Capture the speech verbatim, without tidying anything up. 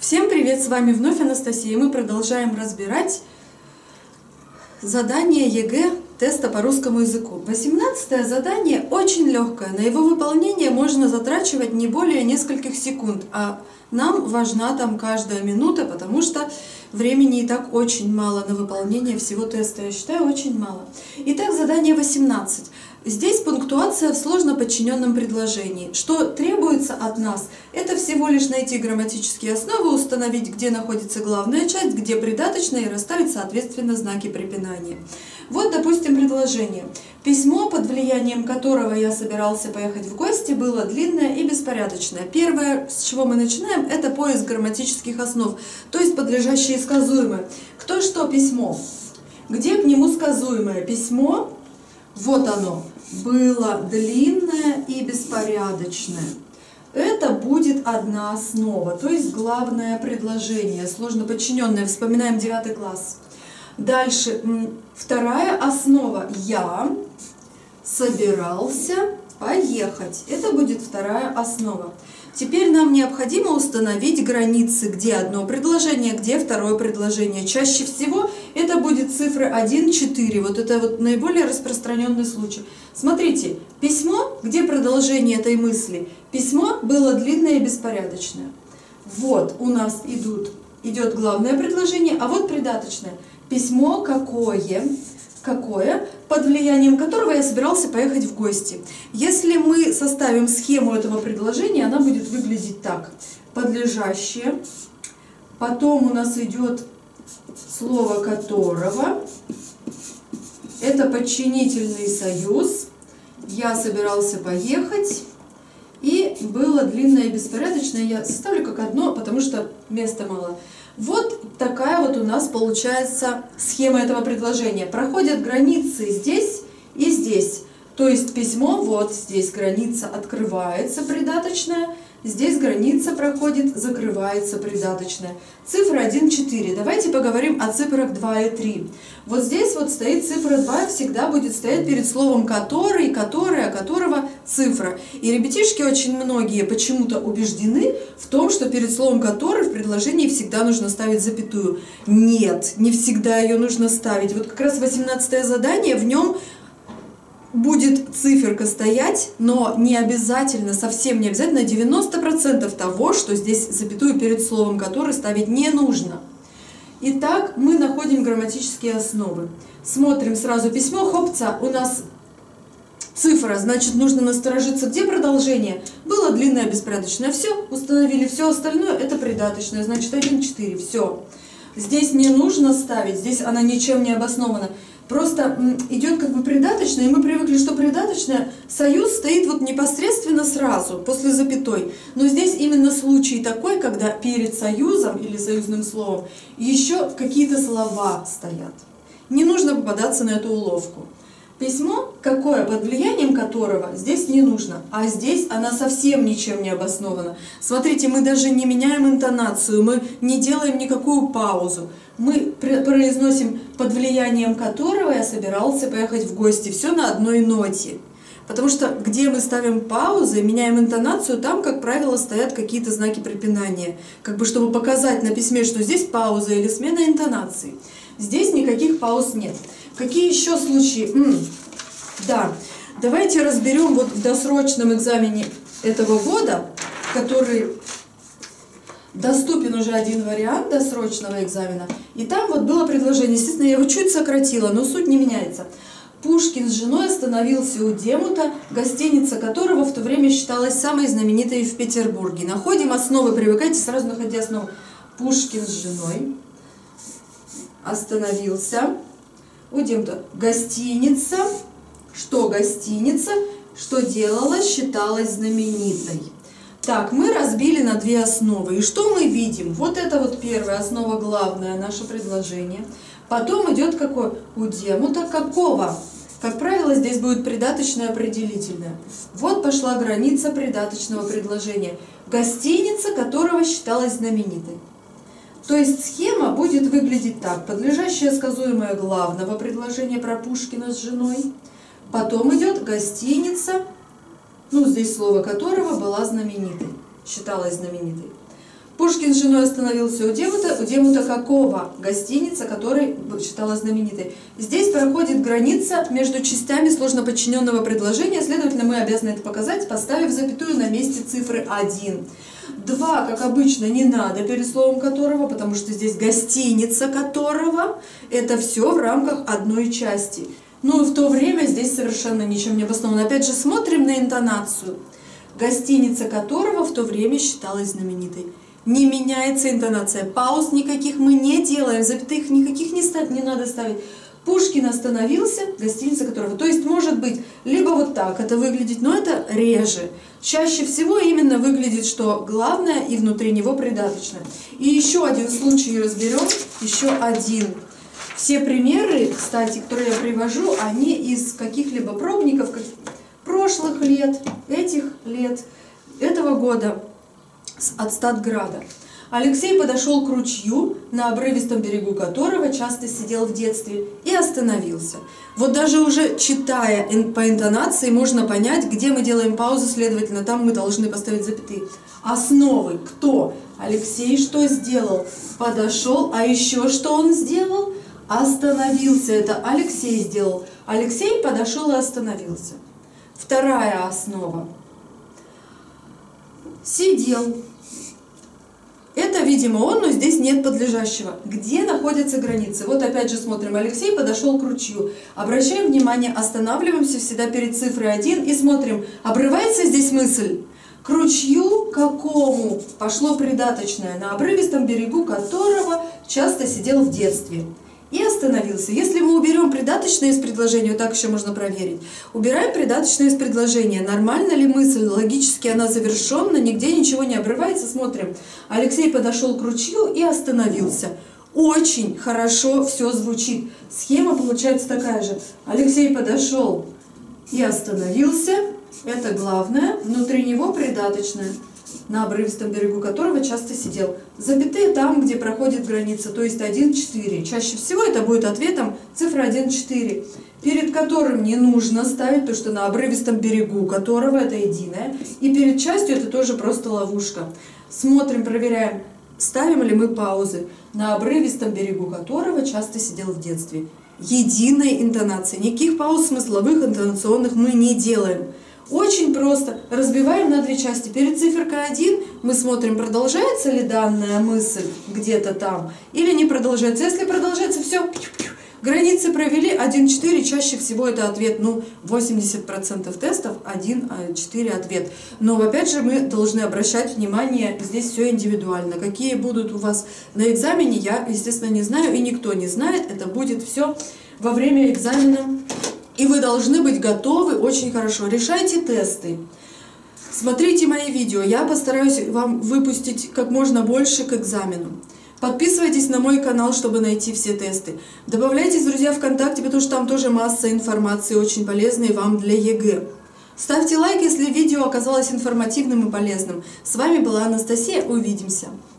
Всем привет! С вами вновь Анастасия. Мы продолжаем разбирать задание ЕГЭ теста по русскому языку. восемнадцатое задание очень легкое. На его выполнение можно затрачивать не более нескольких секунд, а нам важна там каждая минута, потому что времени и так очень мало на выполнение всего теста. Я считаю, очень мало. Итак, задание восемнадцать. Здесь пунктуация в сложно подчиненном предложении. Что требуется от нас? Это всего лишь найти грамматические основы, установить, где находится главная часть, где придаточная, и расставить, соответственно, знаки препинания. Вот, допустим, предложение. Письмо, под влиянием которого я собирался поехать в гости, было длинное и беспорядочное. Первое, с чего мы начинаем, это поиск грамматических основ, то есть подлежащие сказуемые. Кто что письмо? Где к нему сказуемое письмо? Вот оно. Было длинное и беспорядочное. Это будет одна основа, то есть главное предложение, сложно подчиненное. Вспоминаем девятый класс. Дальше, вторая основа. Я собирался поехать. Это будет вторая основа. Теперь нам необходимо установить границы, где одно предложение, где второе предложение. Чаще всего это будет цифры один, четыре. Вот это вот наиболее распространенный случай. Смотрите, письмо, где продолжение этой мысли? Письмо было длинное и беспорядочное. Вот у нас идут, идет главное предложение, а вот придаточное. Письмо какое? Какое, под влиянием которого я собирался поехать в гости. Если мы составим схему этого предложения, она будет выглядеть так. Подлежащее, потом у нас идет слово которого, это подчинительный союз, я собирался поехать, и было длинное и беспорядочное, я составлю как одно, потому что места мало. Вот такая вот у нас получается схема этого предложения. Проходят границы здесь и здесь. То есть письмо, вот здесь граница открывается, придаточная. Здесь граница проходит, закрывается, придаточная. Цифра один, четыре. Давайте поговорим о цифрах два и три. Вот здесь вот стоит цифра два, всегда будет стоять перед словом который, которая, которого цифра. И ребятишки очень многие почему-то убеждены в том, что перед словом который в предложении всегда нужно ставить запятую. Нет, не всегда ее нужно ставить. Вот как раз восемнадцатое задание, в нем будет циферка стоять, но не обязательно, совсем не обязательно, девяносто процентов того, что здесь запятую перед словом который ставить не нужно. Итак, мы находим грамматические основы. Смотрим сразу письмо, хопца, у нас цифра, значит нужно насторожиться, где продолжение. Было длинное, беспорядочное, все, установили, все остальное это придаточное, значит один, четыре, все. Здесь не нужно ставить, здесь она ничем не обоснована. Просто идет как бы придаточное, и мы привыкли, что придаточное союз стоит вот непосредственно сразу, после запятой. Но здесь именно случай такой, когда перед союзом или союзным словом еще какие-то слова стоят. Не нужно попадаться на эту уловку. Письмо, какое, под влиянием которого, здесь не нужно, а здесь она совсем ничем не обоснована. Смотрите, мы даже не меняем интонацию, мы не делаем никакую паузу. Мы произносим под влиянием которого я собирался поехать в гости. Все на одной ноте. Потому что где мы ставим паузы, меняем интонацию, там, как правило, стоят какие-то знаки препинания. Как бы чтобы показать на письме, что здесь пауза или смена интонации. Здесь никаких пауз нет. Какие еще случаи? М -м, да, давайте разберем вот в досрочном экзамене этого года, который доступен уже один вариант досрочного экзамена. И там вот было предложение, естественно, я его чуть сократила, но суть не меняется. Пушкин с женой остановился у Демута, гостиница которого в то время считалась самой знаменитой в Петербурге. Находим основы, привыкайте, сразу находя основу. Пушкин с женой остановился у Демута. Гостиница, что гостиница, что делалось, считалась знаменитой. Так, мы разбили на две основы. И что мы видим? Вот это вот первая основа, главное наше предложение. Потом идет какой? У Демута какого? Как правило, здесь будет придаточное определительное. Вот пошла граница придаточного предложения. Гостиница, которого считалась знаменитой. То есть схема будет выглядеть так. Подлежащее сказуемое главного предложения про Пушкина с женой. Потом идет гостиница, ну здесь слово которого была знаменитой, считалась знаменитой. Пушкин с женой остановился у Демута. У Демута какого? Гостиница, которая считалась знаменитой. Здесь проходит граница между частями сложно подчиненного предложения, следовательно, мы обязаны это показать, поставив запятую на месте цифры один. два, как обычно, не надо перед словом которого, потому что здесь гостиница которого. Это все в рамках одной части. Ну и в то время здесь совершенно ничем не обосновано. Опять же, смотрим на интонацию. Гостиница которого в то время считалась знаменитой. Не меняется интонация. Пауз никаких мы не делаем, запятых никаких не, ставь, не надо ставить. Пушкин остановился, гостиница которого. То есть может быть либо вот так это выглядит, но это реже. Чаще всего именно выглядит, что главное и внутри него придаточное. И еще один случай разберем, еще один. Все примеры, кстати, которые я привожу, они из каких-либо пробников прошлых лет, этих лет, этого года. От Статграда. Алексей подошел к ручью, на обрывистом берегу которого часто сидел в детстве, и остановился. Вот даже уже читая по интонации можно понять, где мы делаем паузу, следовательно, там мы должны поставить запятые. Основы. Кто? Алексей что сделал? Подошел. А еще что он сделал? Остановился. Это Алексей сделал. Алексей подошел и остановился. Вторая основа. Сидел. Это, видимо, он, но здесь нет подлежащего. Где находятся границы? Вот опять же смотрим. Алексей подошел к ручью. Обращаем внимание, останавливаемся всегда перед цифрой один и смотрим. Обрывается здесь мысль? К ручью какому? Пошло придаточное, на обрывистом берегу которого часто сидел в детстве. И остановился. Если мы уберем придаточное из предложения, вот так еще можно проверить. Убираем придаточное из предложения. Нормально ли мысль? Логически она завершенна, нигде ничего не обрывается. Смотрим. Алексей подошел к ручью и остановился. Очень хорошо все звучит. Схема получается такая же. Алексей подошел и остановился. Это главное. Внутри него придаточное, на обрывистом берегу которого часто сидел. Запятые там, где проходит граница, то есть один четыре. Чаще всего это будет ответом цифра один четыре, перед которым не нужно ставить, потому что на обрывистом берегу которого это единое. И перед частью это тоже просто ловушка. Смотрим, проверяем, ставим ли мы паузы. На обрывистом берегу которого часто сидел в детстве. Единой интонации. Никаких пауз смысловых, интонационных мы не делаем. Очень просто. Разбиваем на две части. Перед циферкой один мы смотрим, продолжается ли данная мысль где-то там или не продолжается. Если продолжается, все, границы провели, один четыре, чаще всего это ответ, ну, восемьдесят процентов тестов, один четыре ответ. Но опять же мы должны обращать внимание, здесь все индивидуально. Какие будут у вас на экзамене, я, естественно, не знаю, и никто не знает. Это будет все во время экзамена. И вы должны быть готовы очень хорошо. Решайте тесты. Смотрите мои видео. Я постараюсь вам выпустить как можно больше к экзамену. Подписывайтесь на мой канал, чтобы найти все тесты. Добавляйтесь, друзья, ВКонтакте, потому что там тоже масса информации, очень полезной вам для ЕГЭ. Ставьте лайк, если видео оказалось информативным и полезным. С вами была Анастасия. Увидимся.